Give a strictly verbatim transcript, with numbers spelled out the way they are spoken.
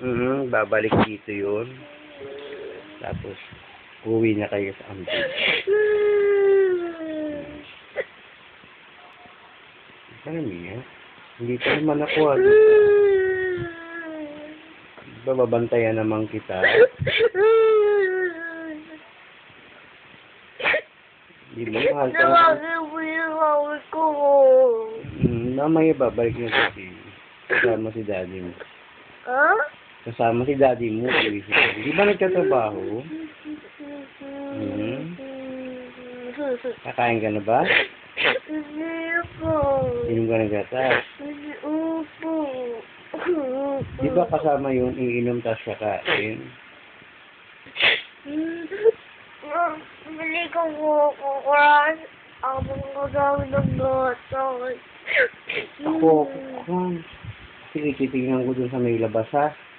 Mm, babalik dito yun. Tapos, uwi na kayo sa amping. Ano niya? Hindi pa naman ako ano. Bababantayan naman kita. Hindi mo mahal ka. Nawagin mo yung hawak ko. Hmm, mamaya babalik na kasi. Kasama si daddy mo. Ha? Kasama si daddy mo. Di ba nagtatrabaho? Hmm? Kakain ka na ba? Hindi po. Inom ka ng gatas? Hindi po. Di ba kasama yun, iinom tas kakain? Bili ko po ako kuran. Ako magagamit ng gatas. Ako, ako. Sige, titignan ko dun sa may labas ha.